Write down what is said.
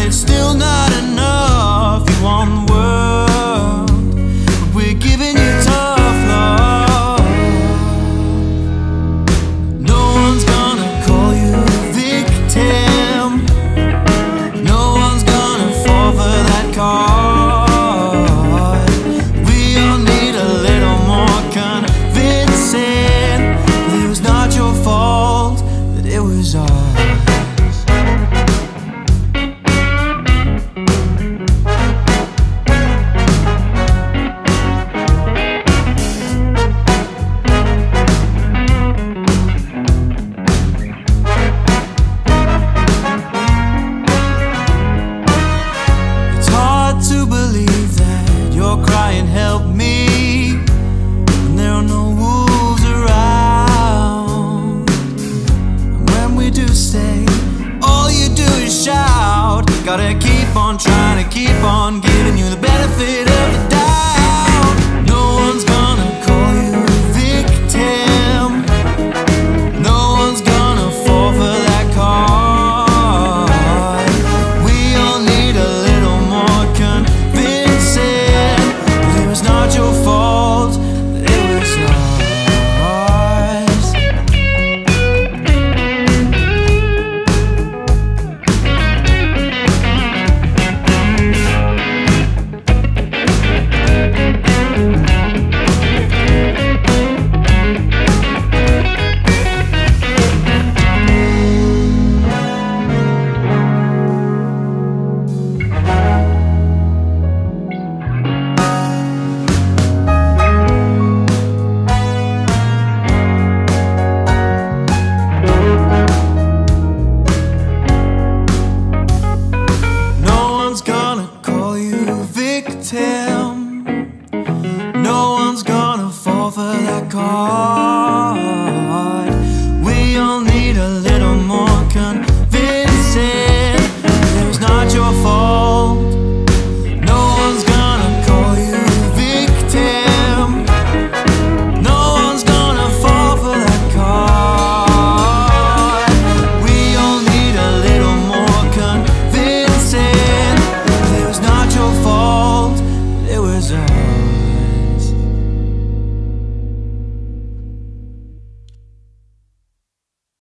it's still not enough. You want the world, but we're giving you tough love. No one's gonna call you a victim. No one's gonna fall for that card. We all need a little more convincing. It was not your fault, that it was ours. It's hard to believe that you're crying, help me, and there are no wolves around. And when we do stay, all you do is shout. Gotta keep